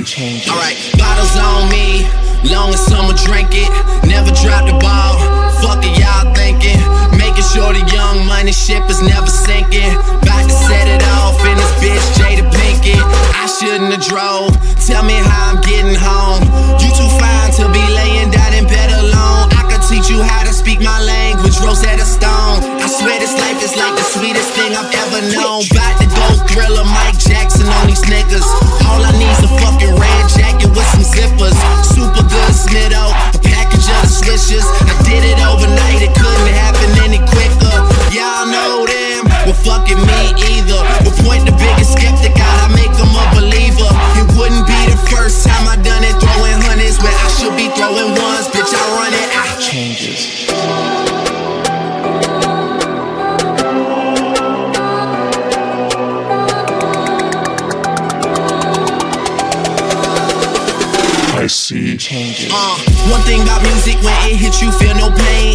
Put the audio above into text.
changes. Alright, bottles on me, long as someone drink it. Never drop the ball, fuck it y'all thinking. Making sure the young money ship is never sinking. About to set it off in this bitch Jada Pinkett. I shouldn't have drove, tell me how I'm getting home. You too fine to be laying down in bed alone. I could teach you how to speak my language, Rosetta Stone. I swear this life is like the sweetest thing I've ever known. About to go Thriller, Mike Jackson on these niggas. All I need's a fucking red jacket with some zippers. Super good Snitto, a package of the swishers. I did it overnight, it couldn't happen any quicker. Y'all know them, well fucking me either. But point the biggest skeptic out, I make them a believer. It wouldn't be the first time I done it, throwing hundreds where I should be throwing ones. Bitch, I run it, changes. I see changes. One thing about music, when it hits you, feel no pain.